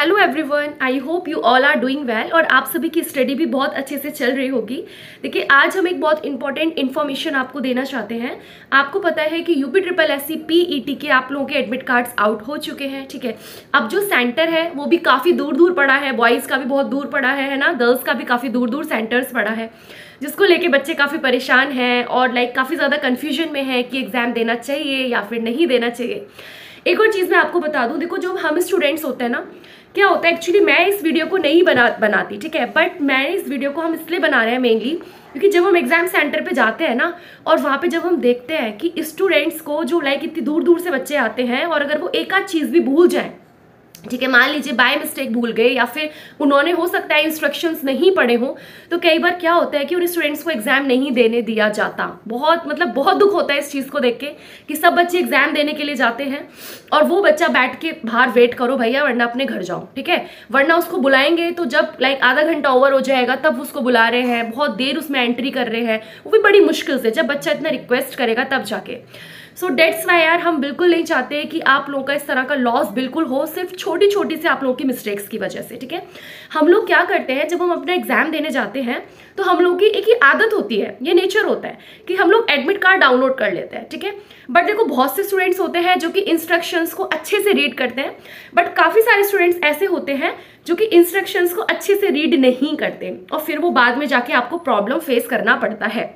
Hello everyone, I hope you all are doing well और आप सभी की स्टडी भी बहुत अच्छे से चल रही होगी। देखिए, आज हम एक बहुत इंपॉर्टेंट इन्फॉर्मेशन आपको देना चाहते हैं। आपको पता है कि UPSSC PET के आप लोगों के एडमिट कार्ड्स आउट हो चुके हैं। ठीक है, अब जो सेंटर है वो भी काफ़ी दूर दूर पड़ा है, बॉयज़ का भी बहुत दूर पड़ा है ना, गर्ल्स का भी काफ़ी दूर दूर सेंटर्स पड़ा है, जिसको लेके बच्चे काफ़ी परेशान हैं और काफ़ी ज़्यादा कन्फ्यूजन में है कि एग्ज़ाम देना चाहिए या फिर नहीं देना चाहिए। एक और चीज़ मैं आपको बता दूं, देखो, जो हम स्टूडेंट्स होते हैं ना, क्या होता है एक्चुअली, मैं इस वीडियो को नहीं बनाती, ठीक है, बट मैं इस वीडियो को हम इसलिए बना रहे हैं मेनली क्योंकि जब हम एग्जाम सेंटर पे जाते हैं ना और वहाँ पे जब हम देखते हैं कि स्टूडेंट्स को जो इतनी दूर दूर से बच्चे आते हैं और अगर वो एक आध चीज़ भी भूल जाए, ठीक है, मान लीजिए बाय मिस्टेक भूल गए या फिर उन्होंने हो सकता है इंस्ट्रक्शंस नहीं पढ़े हों, तो कई बार क्या होता है कि उन स्टूडेंट्स को एग्जाम नहीं देने दिया जाता। बहुत दुख होता है इस चीज़ को देख के कि सब बच्चे एग्जाम देने के लिए जाते हैं और वो बच्चा बैठ के बाहर वेट करो भैया, वरना अपने घर जाओ, ठीक है, वरना उसको बुलाएंगे तो जब आधा घंटा ओवर हो जाएगा तब उसको बुला रहे हैं, बहुत देर उसमें एंट्री कर रहे हैं, वो भी बड़ी मुश्किल से, जब बच्चा इतना रिक्वेस्ट करेगा तब जाके। सो डेट्स वाई यार, हम बिल्कुल नहीं चाहते कि आप लोगों का इस तरह का लॉस बिल्कुल हो, सिर्फ छोटी छोटी से आप लोगों की मिस्टेक्स की वजह से। ठीक है, हम लोग क्या करते हैं, जब हम अपना एग्जाम देने जाते हैं तो हम लोग की एक ही आदत होती है, ये नेचर होता है कि हम लोग एडमिट कार्ड डाउनलोड कर लेते हैं। ठीक है, बट देखो, बहुत से स्टूडेंट्स होते हैं जो कि इंस्ट्रक्शंस को अच्छे से रीड करते हैं, बट काफ़ी सारे स्टूडेंट्स ऐसे होते हैं जो कि इंस्ट्रक्शंस को अच्छे से रीड नहीं करते और फिर वो बाद में जाके आपको प्रॉब्लम फेस करना पड़ता है।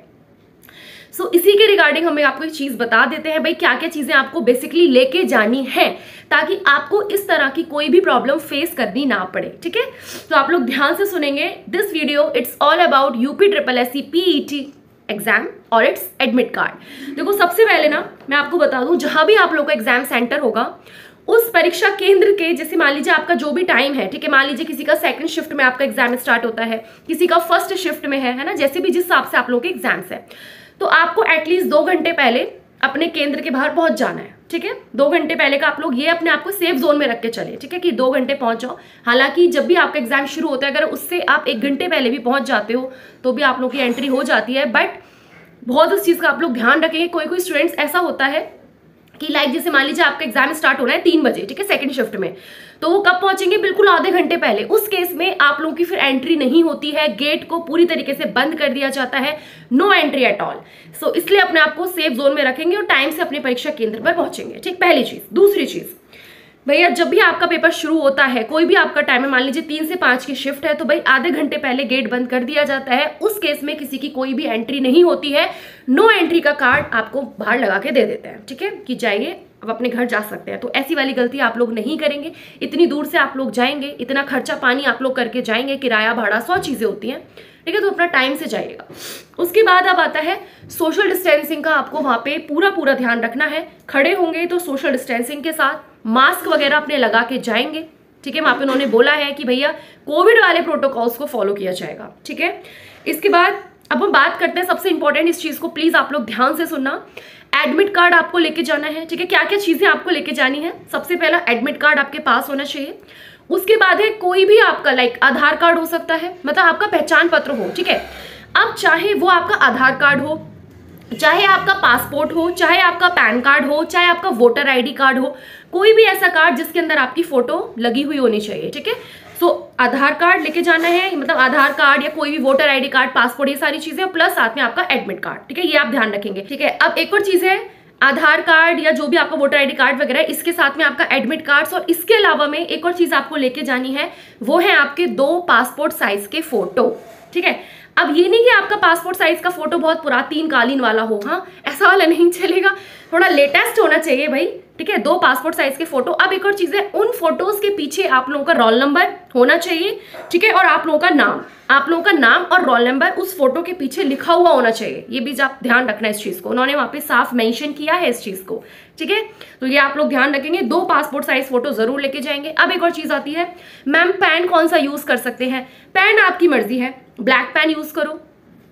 सो इसी के रिगार्डिंग हमें आपको एक चीज़ बता देते हैं भाई, क्या क्या चीज़ें आपको बेसिकली लेके जानी है ताकि आपको इस तरह की कोई भी प्रॉब्लम फेस करनी ना पड़े। ठीक है, तो आप लोग ध्यान से सुनेंगे this video. It's all about UPSSC PET exam और इट्स एडमिट कार्ड। देखो, सबसे पहले ना मैं आपको बता दूं, जहां भी आप लोग का एग्जाम सेंटर होगा उस परीक्षा केंद्र के, जैसे मान लीजिए आपका जो भी टाइम है, ठीक है, मान लीजिए किसी का सेकंड शिफ्ट में आपका एग्जाम स्टार्ट होता है, किसी का फर्स्ट शिफ्ट में है ना, जैसे भी जिस हिसाब से आप लोग के एग्जाम्स है, तो आपको एटलीस्ट 2 घंटे पहले अपने केंद्र के बाहर पहुंच जाना है। ठीक है, 2 घंटे पहले का आप लोग ये अपने आप को सेफ जोन में रख के चले, ठीक है, कि 2 घंटे पहुंच जाओ। हालांकि जब भी आपका एग्जाम शुरू होता है, अगर उससे आप 1 घंटे पहले भी पहुंच जाते हो तो भी आप लोग की एंट्री हो जाती है, बट बहुत उस चीज़ का आप लोग ध्यान रखेंगे। कोई स्टूडेंट्स ऐसा होता है कि जैसे मान लीजिए आपका एग्जाम स्टार्ट होना है 3 बजे, ठीक है, सेकंड शिफ्ट में, तो वो कब पहुंचेंगे, बिल्कुल आधे घंटे पहले। उस केस में आप लोगों की फिर एंट्री नहीं होती है, गेट को पूरी तरीके से बंद कर दिया जाता है, no entry at all. So इसलिए अपने आप को सेफ जोन में रखेंगे और टाइम से अपने परीक्षा केंद्र पर पहुंचेंगे। ठीक, पहली चीज। दूसरी चीज, भैया जब भी आपका पेपर शुरू होता है, कोई भी आपका टाइम है, मान लीजिए 3 से 5 की शिफ्ट है, तो भाई आधे घंटे पहले गेट बंद कर दिया जाता है। उस केस में किसी की कोई भी एंट्री नहीं होती है, नो एंट्री का कार्ड आपको बाहर लगा के दे देते हैं, ठीक है, कि जाइए अब अपने घर जा सकते हैं। तो ऐसी वाली गलती आप लोग नहीं करेंगे। इतनी दूर से आप लोग जाएंगे, इतना खर्चा पानी आप लोग करके जाएंगे, किराया भाड़ा 100 चीजें होती हैं, ठीक है, तो अपना टाइम से जाइएगा। उसके बाद अब आता है सोशल डिस्टेंसिंग का। आपको वहां पे पूरा ध्यान रखना है। खड़े होंगे तो सोशल डिस्टेंसिंग के साथ मास्क वगैरह अपने लगा के जाएंगे। ठीक है, वहां पे उन्होंने बोला है कि भैया कोविड वाले प्रोटोकॉल्स को फॉलो किया जाएगा। ठीक है, इसके बाद अब हम बात करते हैं सबसे इंपॉर्टेंट इस चीज को, प्लीज आप लोग ध्यान से सुनना। एडमिट कार्ड आपको लेके जाना है। ठीक है, क्या क्या चीजें आपको लेके जानी है, सबसे पहला एडमिट कार्ड आपके पास होना चाहिए। उसके बाद है कोई भी आपका आधार कार्ड हो सकता है, मतलब आपका पहचान पत्र हो। ठीक है, अब चाहे वो आपका आधार कार्ड हो, चाहे आपका पासपोर्ट हो, चाहे आपका पैन कार्ड हो, चाहे आपका वोटर ID कार्ड हो, कोई भी ऐसा कार्ड जिसके अंदर आपकी फोटो लगी हुई होनी चाहिए। ठीक है, सो आधार कार्ड लेके जाना है, मतलब आधार कार्ड या कोई भी वोटर ID कार्ड, पासपोर्ट, ये सारी चीजें, प्लस साथ में आपका एडमिट कार्ड। ठीक है, ये आप ध्यान रखेंगे। ठीक है, अब एक और चीज है, आधार कार्ड या जो भी आपका वोटर ID कार्ड वगैरह, इसके साथ में आपका एडमिट कार्ड, और इसके अलावा में एक और चीज आपको लेके जानी है, वो है आपके 2 पासपोर्ट साइज के फोटो। ठीक है, अब ये नहीं कि आपका पासपोर्ट साइज का फोटो बहुत पुरातन कालीन वाला हो, हाँ, ऐसा वाला नहीं चलेगा, थोड़ा लेटेस्ट होना चाहिए भाई। ठीक है, 2 पासपोर्ट साइज के फोटो। अब एक और चीज है, उन फोटोज के पीछे आप लोगों का रोल नंबर होना चाहिए। ठीक है, और आप लोगों का नाम, आप लोगों का नाम और रोल नंबर उस फोटो के पीछे लिखा हुआ होना चाहिए। ये भी आप ध्यान रखना है इस चीज को, उन्होंने वहां पे साफ मेंशन किया है इस चीज को। ठीक है, तो ये आप लोग ध्यान रखेंगे, 2 पासपोर्ट साइज फोटो जरूर लेके जाएंगे। अब एक और चीज आती है, मैम पेन कौन सा यूज कर सकते हैं। पेन आपकी मर्जी है, ब्लैक पेन यूज करो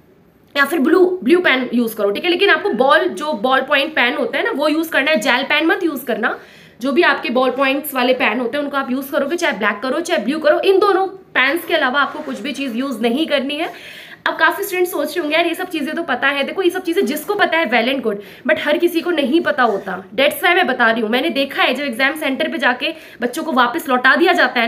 या फिर ब्लू पेन यूज करो। ठीक है, लेकिन आपको जो बॉल पॉइंट पेन होता है ना, वो यूज करना है, जेल पेन मत यूज करना। जो भी आपके बॉल पॉइंट्स वाले पेन होते हैं उनको आप यूज करोगे, चाहे ब्लैक करो चाहे ब्लू करो, इन दोनों पेन्स के अलावा आपको कुछ भी चीज यूज नहीं करनी है। अब काफी स्टूडेंट्स सोच रहे होंगे यार ये सब चीजें तो पता है। देखो, ये सब चीजें जिसको पता है वेल एंड गुड, बट हर किसी को नहीं पता होता। डेट्स वाई मैं बता रही हूँ, मैंने देखा है जब एग्जाम सेंटर पे जाके बच्चों को वापस लौटा दिया जाता है ना,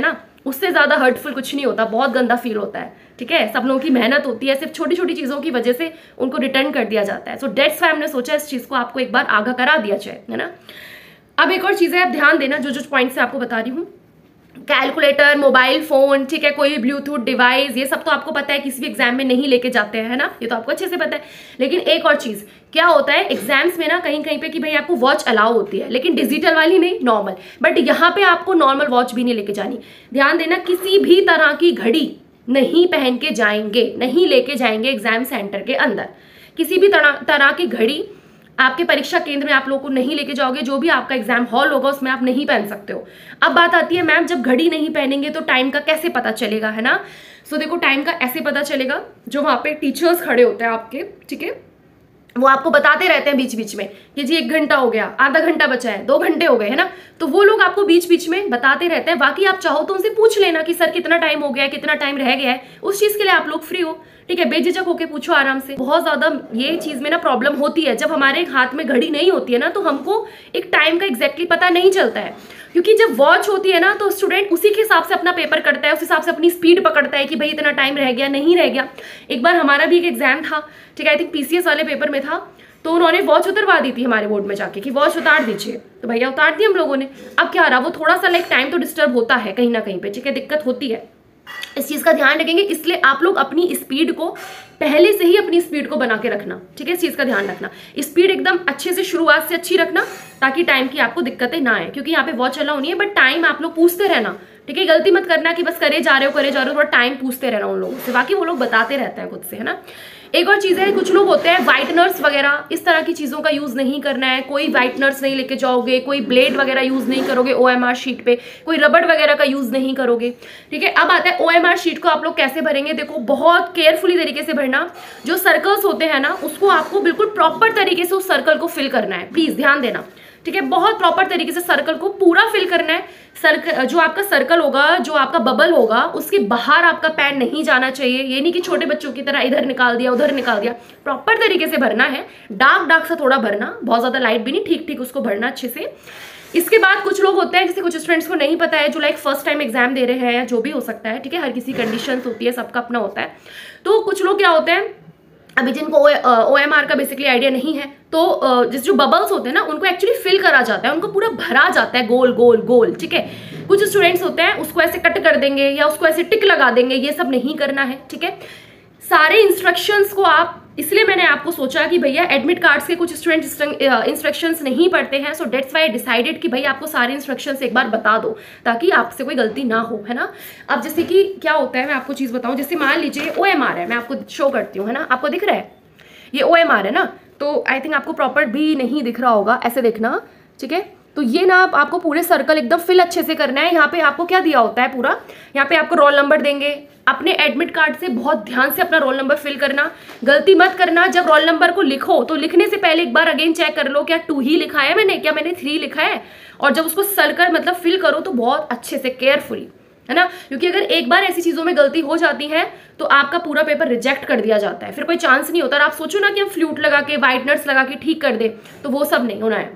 उससे ज़्यादा हर्टफुल कुछ नहीं होता, बहुत गंदा फील होता है, ठीक है। सब लोगों की मेहनत होती है, सिर्फ छोटी छोटी चीज़ों की वजह से उनको रिटर्न कर दिया जाता है। सो डेट्स वाई हमने सोचा इस चीज़ को आपको एक बार आगाह करा दिया जाए, है ना। अब एक और चीज़ है, आप ध्यान देना जो जो पॉइंट से आपको बता रही हूँ, कैलकुलेटर, मोबाइल फोन, ठीक है, कोई ब्लूटूथ डिवाइस, ये सब तो आपको पता है किसी भी एग्जाम में नहीं लेके जाते हैं, है ना, ये तो आपको अच्छे से पता है। लेकिन एक और चीज क्या होता है एग्जाम्स में ना, कहीं कहीं पे कि भाई आपको वॉच अलाउ होती है, लेकिन डिजिटल वाली नहीं, नॉर्मल। बट यहाँ पे आपको नॉर्मल वॉच भी नहीं लेके जानी। ध्यान देना, किसी भी तरह की घड़ी नहीं पहन के जाएंगे, नहीं लेके जाएंगे एग्जाम सेंटर के अंदर। किसी भी तरह की घड़ी आपके परीक्षा केंद्र में आप लोगों को नहीं लेके जाओगे। जो भी आपका एग्जाम हॉल होगा उसमें आप नहीं पहन सकते हो। अब बात आती है मैम जब घड़ी नहीं पहनेंगे तो टाइम का कैसे पता चलेगा, है ना। सो देखो टाइम का ऐसे पता चलेगा, जो वहाँ पे टीचर्स खड़े होते हैं आपके, ठीक है, वो आपको बताते रहते हैं बीच बीच में कि जी 1 घंटा हो गया, आधा घंटा बचा है, 2 घंटे हो गए, है ना। तो वो लोग आपको बीच बीच में बताते रहते हैं। बाकी आप चाहो तो उनसे पूछ लेना कि सर कितना टाइम हो गया है, कितना टाइम रह गया है, उस चीज के लिए आप लोग फ्री हो, ठीक है, बेझिझक होके पूछो आराम से। बहुत ज्यादा ये चीज में ना प्रॉब्लम होती है, जब हमारे हाथ में घड़ी नहीं होती है ना, तो हमको एक टाइम का एग्जैक्टली पता नहीं चलता है। क्योंकि जब वॉच होती है ना, तो स्टूडेंट उसी के हिसाब से अपना पेपर करता है, उस हिसाब से अपनी स्पीड पकड़ता है कि भाई इतना टाइम रह गया, नहीं रह गया। एक बार हमारा भी एक एग्जाम था, ठीक है, आई थिंक पीसीएस वाले पेपर में था, तो उन्होंने वॉच उतरवा दी थी हमारे बोर्ड में जाके कि वॉच उतार दीजिए, तो भैया उतार दी हम लोगों ने। अब क्या रहा, वो थोड़ा सा लाइक टाइम तो डिस्टर्ब होता है कहीं ना कहीं पे, ठीक है, दिक्कत होती है, इस चीज का ध्यान रखेंगे। इसलिए आप लोग अपनी स्पीड को पहले से ही अपनी स्पीड को बना के रखना, ठीक है, इस चीज का ध्यान रखना। स्पीड एकदम अच्छे से शुरुआत से अच्छी रखना, ताकि टाइम की आपको दिक्कतें ना आए। क्योंकि यहाँ पे वॉच अलाउ नहीं है, बट टाइम आप लोग पूछते रहना, ठीक है। गलती मत करना कि बस करे जा रहे हो, थोड़ा टाइम पूछते रहना उन लोगों से, बाकी वो लोग बताते रहते हैं खुद से, है ना। एक और चीज़ है, कुछ लोग होते हैं व्हाइटनर्स वगैरह, इस तरह की चीज़ों का यूज़ नहीं करना है। कोई व्हाइटनर्स नहीं लेके जाओगे, कोई ब्लेड वगैरह यूज़ नहीं करोगे OMR शीट पे, कोई रबड़ वगैरह का यूज़ नहीं करोगे, ठीक है। अब आता है OMR शीट को आप लोग कैसे भरेंगे। देखो बहुत केयरफुली तरीके से भरना, जो सर्कल्स होते हैं ना, उसको आपको बिल्कुल प्रॉपर तरीके से उस सर्कल को फिल करना है, प्लीज़ ध्यान देना, ठीक है। बहुत प्रॉपर तरीके से सर्कल को पूरा फिल करना है। जो आपका सर्कल होगा, जो आपका बबल होगा, उसके बाहर आपका पेन नहीं जाना चाहिए। ये नहीं कि छोटे बच्चों की तरह इधर निकाल दिया उधर निकाल दिया, प्रॉपर तरीके से भरना है। डार्क डार्क सा थोड़ा भरना, बहुत ज्यादा लाइट भी नहीं, ठीक ठीक उसको भरना अच्छे से। इसके बाद कुछ लोग होते हैं, जैसे कुछ स्टूडेंट्स को नहीं पता है, जो लाइक फर्स्ट टाइम एग्जाम दे रहे हैं, जो भी हो सकता है, ठीक है, हर किसी कंडीशंस होती है, सबका अपना होता है। तो कुछ लोग क्या होते हैं, अभी जिनको OMR का बेसिकली आइडिया नहीं है, तो जिस जो बबल्स होते हैं ना, उनको एक्चुअली फिल करा जाता है, उनको पूरा भरा जाता है गोल गोल गोल, ठीक है। कुछ स्टूडेंट्स होते हैं उसको ऐसे कट कर देंगे या उसको ऐसे टिक लगा देंगे, ये सब नहीं करना है, ठीक है। सारे इंस्ट्रक्शंस को आप, इसलिए मैंने आपको सोचा कि भैया एडमिट कार्ड्स के कुछ स्टूडेंट इंस्ट्रक्शंस नहीं पढ़ते हैं, सो डेट्स वाई डिसाइडेड कि भाई आपको सारे इंस्ट्रक्शंस एक बार बता दो, ताकि आपसे कोई गलती ना हो, है ना। अब जैसे कि क्या होता है, मैं आपको चीज़ बताऊं, जैसे मान लीजिए OMR है, मैं आपको शो करती हूँ, है ना, आपको दिख रहा है ये OMR है ना, तो आई थिंक आपको प्रॉपर भी नहीं दिख रहा होगा, ऐसे देखना, ठीक है। तो ये ना आपको पूरे सर्कल एकदम फिल अच्छे से करना है। यहाँ पे आपको क्या दिया होता है पूरा, यहाँ पे आपको रोल नंबर देंगे। अपने एडमिट कार्ड से बहुत ध्यान से अपना रोल नंबर फिल करना, गलती मत करना। जब रोल नंबर को लिखो तो लिखने से पहले एक बार अगेन चेक कर लो, क्या 2 ही लिखा है मैंने, क्या मैंने 3 लिखा है। और जब उसको सर्कल मतलब फिल करो तो बहुत अच्छे से केयरफुली, है ना, क्योंकि अगर एक बार ऐसी चीजों में गलती हो जाती है तो आपका पूरा पेपर रिजेक्ट कर दिया जाता है, फिर कोई चांस नहीं होता। और आप सोचो ना कि हम फ्लूट लगा के, व्हाइटनर्स लगा के ठीक कर दे, तो वो सब नहीं होना है।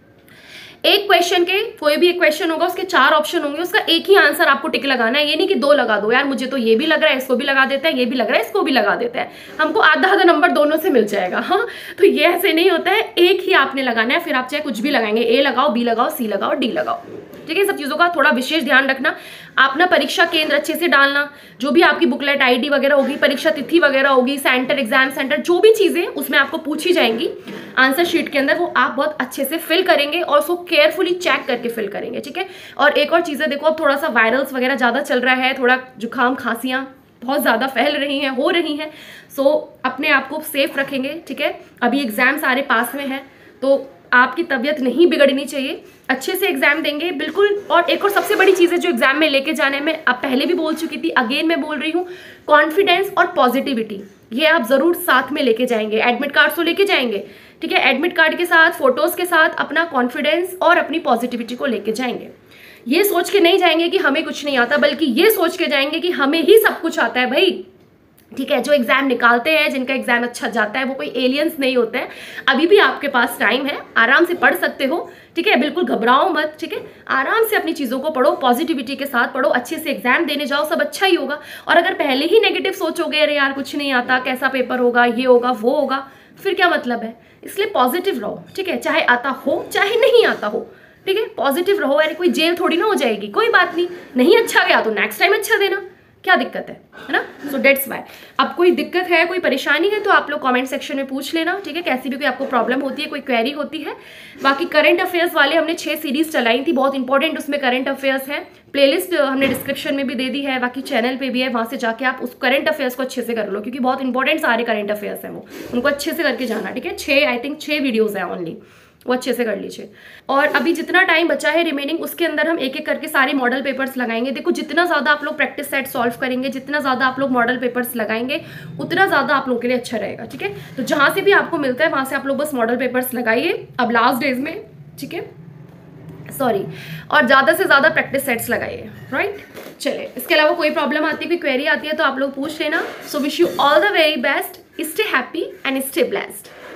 एक क्वेश्चन के, कोई भी एक क्वेश्चन होगा, उसके 4 ऑप्शन होंगे, उसका एक ही आंसर आपको टिक लगाना है। ये नहीं कि 2 लगा दो, यार मुझे तो ये भी लग रहा है, इसको भी लगा देते हैं, ये भी लग रहा है, इसको भी लगा देते हैं, हमको आधा आधा नंबर दोनों से मिल जाएगा। हाँ, तो ये ऐसे नहीं होता है, एक ही आपने लगाना है। फिर आप चाहे कुछ भी लगाएंगे, A लगाओ, B लगाओ, C लगाओ, D लगाओ, ठीक है। सब चीज़ों का थोड़ा विशेष ध्यान रखना। अपना परीक्षा केंद्र अच्छे से डालना, जो भी आपकी बुकलेट ID वगैरह होगी, परीक्षा तिथि वगैरह होगी, सेंटर, एग्जाम सेंटर, जो भी चीज़ें उसमें आपको पूछी जाएंगी आंसर शीट के अंदर, वो आप बहुत अच्छे से फिल करेंगे और उसको केयरफुली चेक करके फिल करेंगे, ठीक है। और एक और चीज़ है, देखो अब थोड़ा सा वायरल्स वगैरह ज़्यादा चल रहा है, थोड़ा जुकाम खांसियाँ बहुत ज़्यादा फैल रही हैं, हो रही हैं, सो अपने आप को सेफ रखेंगे, ठीक है। अभी एग्जाम सारे पास में हैं, तो आपकी तबीयत नहीं बिगड़नी चाहिए, अच्छे से एग्जाम देंगे बिल्कुल। और एक और सबसे बड़ी चीज़ है जो एग्जाम में लेके जाने में, अब पहले भी बोल चुकी थी, अगेन मैं बोल रही हूँ, कॉन्फिडेंस और पॉजिटिविटी, ये आप जरूर साथ में लेके जाएंगे। एडमिट कार्ड तो लेके जाएंगे, ठीक है, एडमिट कार्ड के साथ, फोटोज के साथ अपना कॉन्फिडेंस और अपनी पॉजिटिविटी को लेके जाएंगे। ये सोच के नहीं जाएंगे कि हमें कुछ नहीं आता, बल्कि ये सोच के जाएंगे कि हमें ही सब कुछ आता है भाई, ठीक है। जो एग्जाम निकालते हैं, जिनका एग्जाम अच्छा जाता है, वो कोई एलियंस नहीं होते हैं। अभी भी आपके पास टाइम है, आराम से पढ़ सकते हो, ठीक है। बिल्कुल घबराओ मत, ठीक है। आराम से अपनी चीज़ों को पढ़ो, पॉजिटिविटी के साथ पढ़ो, अच्छे से एग्जाम देने जाओ, सब अच्छा ही होगा। और अगर पहले ही नेगेटिव सोचोगे, अरे यार कुछ नहीं आता, कैसा पेपर होगा, ये होगा वो होगा, फिर क्या मतलब है। इसलिए पॉजिटिव रहो, ठीक है। चाहे आता हो चाहे नहीं आता हो, ठीक है। पॉजिटिव रहो। अरे कोई जेल थोड़ी ना हो जाएगी, कोई बात नहीं अच्छा गया तो नेक्स्ट टाइम अच्छा देना, क्या दिक्कत है ना। So that's why. अब कोई दिक्कत है, कोई परेशानी है तो आप लोग कमेंट सेक्शन में पूछ लेना, ठीक है। कैसी भी कोई आपको प्रॉब्लम होती है, कोई क्वेरी होती है। बाकी करंट अफेयर्स वाले हमने 6 सीरीज चलाई थी, बहुत इंपॉर्टेंट उसमें करंट अफेयर्स है। प्लेलिस्ट हमने डिस्क्रिप्शन में भी दे दी है, बाकी चैनल पे भी है, वहाँ से जाके आप उस करंट अफेयर्स को अच्छे से कर लो, क्योंकि बहुत इंपॉर्टेंट सारे करंट अफेयर्स हैं, वो उनको अच्छे से करके जाना, ठीक है। 6 वीडियोज़ हैं ओनली, वो अच्छे से कर लीजिए। और अभी जितना टाइम बचा है रिमेनिंग, उसके अंदर हम एक एक करके सारे मॉडल पेपर्स लगाएंगे। देखो जितना ज़्यादा आप लोग प्रैक्टिस सेट सॉल्व करेंगे, जितना ज़्यादा आप लोग मॉडल पेपर्स लगाएंगे, उतना ज़्यादा आप लोगों के लिए अच्छा रहेगा, ठीक है। तो जहाँ से भी आपको मिलता है वहाँ से आप लोग बस मॉडल पेपर्स लगाइए अब लास्ट डेज में, ठीक है। सॉरी, और ज़्यादा से ज़्यादा प्रैक्टिस सेट्स लगाइए, राइट। चलिए, इसके अलावा कोई प्रॉब्लम आती है, कोई क्वेरी आती है तो आप लोग पूछ लेना। So wish you all the very best, stay happy and stay blessed.